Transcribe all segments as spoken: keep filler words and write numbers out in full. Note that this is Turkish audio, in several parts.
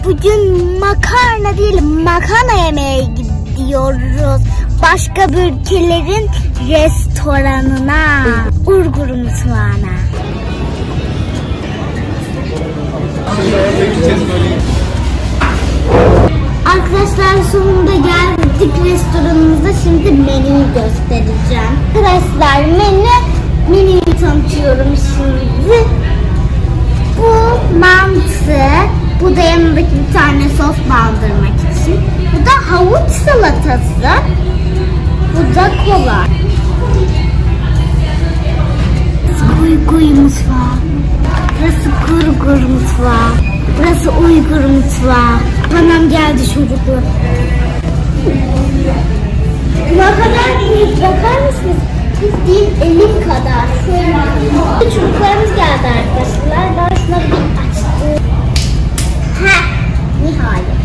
Bugün makarna değil, makarna yemeye gidiyoruz. Başka bir ülkelerin restoranına, Uygur mutfağına. Arkadaşlar sonunda geldik restoranımıza. Şimdi menüyü göstereceğim. Arkadaşlar menü, menüyü tanıtıyorum şimdi. Bu mantı, bu da yanındaki bir tane sos bandırmak için. Bu da havuç salatası. Bu da kola. Uygur mutfağı. Burası Uygur mutfağı. Burası Uygur mutfağı. Tamam, geldi çocuklar. Ne kadar büyük, bakar mısınız? Biz değil, elim kadar. Şöyle. Çocuklarımız geldi arkadaşlar. Daha şuna bir açtı. Heh, nihayet.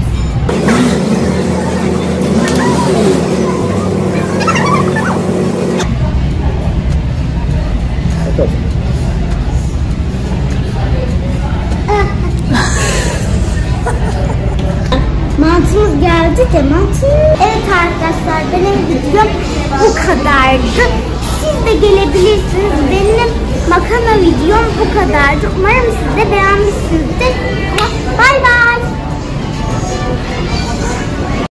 Mantımız geldi de mantı. Evet arkadaşlar, benim videom bu kadardı. Siz de gelebilirsiniz. Benim makarna videom bu kadardı. Umarım siz de beğenmişsinizdir. Bay bay.